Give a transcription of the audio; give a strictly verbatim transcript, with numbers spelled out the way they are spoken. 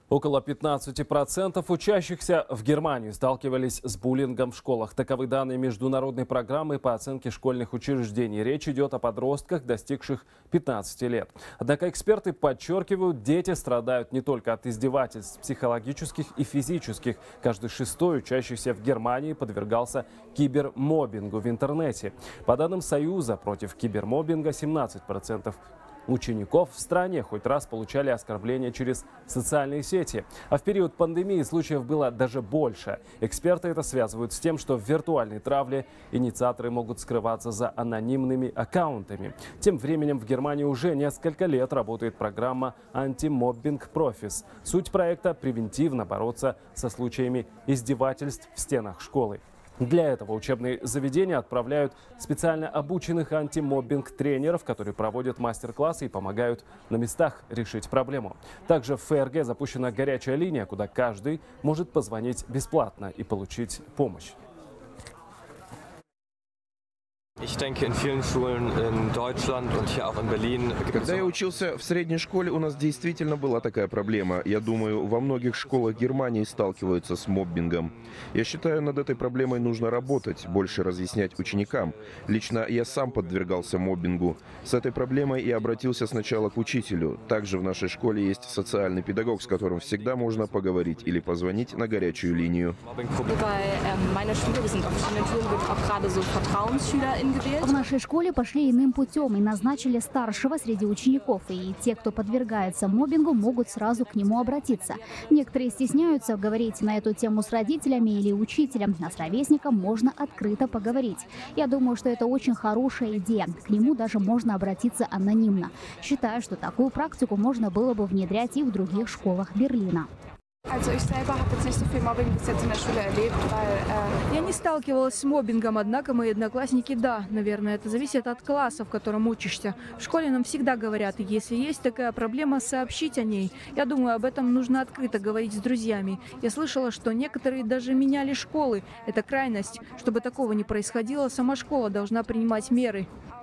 Около пятнадцати процентов учащихся в Германии сталкивались с буллингом в школах. Таковы данные международной программы по оценке школьных учреждений. Речь идет о подростках, достигших пятнадцати лет. Однако эксперты подчеркивают, дети страдают не только от издевательств психологических и физических. Каждый шестой учащийся в Германии подвергался кибермоббингу в интернете. По данным Союза против кибермоббинга, семнадцать процентов учеников в стране хоть раз получали оскорбления через социальные сети. А в период пандемии случаев было даже больше. Эксперты это связывают с тем, что в виртуальной травле инициаторы могут скрываться за анонимными аккаунтами. Тем временем в Германии уже несколько лет работает программа «Антимоббинг Профис». Суть проекта – превентивно бороться со случаями издевательств в стенах школы. Для этого учебные заведения отправляют специально обученных антимоббинг-тренеров, которые проводят мастер-классы и помогают на местах решить проблему. Также в ФРГ запущена горячая линия, куда каждый может позвонить бесплатно и получить помощь. Когда я учился в средней школе, у нас действительно была такая проблема. Я думаю, во многих школах Германии сталкиваются с моббингом. Я считаю, над этой проблемой нужно работать, больше разъяснять ученикам. Лично я сам подвергался моббингу. С этой проблемой я обратился сначала к учителю. Также в нашей школе есть социальный педагог, с которым всегда можно поговорить или позвонить на горячую линию. В нашей школе пошли иным путем и назначили старшего среди учеников. И те, кто подвергается моббингу, могут сразу к нему обратиться. Некоторые стесняются говорить на эту тему с родителями или учителем, а с ровесником можно открыто поговорить. Я думаю, что это очень хорошая идея. К нему даже можно обратиться анонимно. Считаю, что такую практику можно было бы внедрять и в других школах Берлина. Я не сталкивалась с моббингом, однако мои одноклассники – да. Наверное, это зависит от класса, в котором учишься. В школе нам всегда говорят, если есть такая проблема, сообщить о ней. Я думаю, об этом нужно открыто говорить с друзьями. Я слышала, что некоторые даже меняли школы. Это крайность. Чтобы такого не происходило, сама школа должна принимать меры.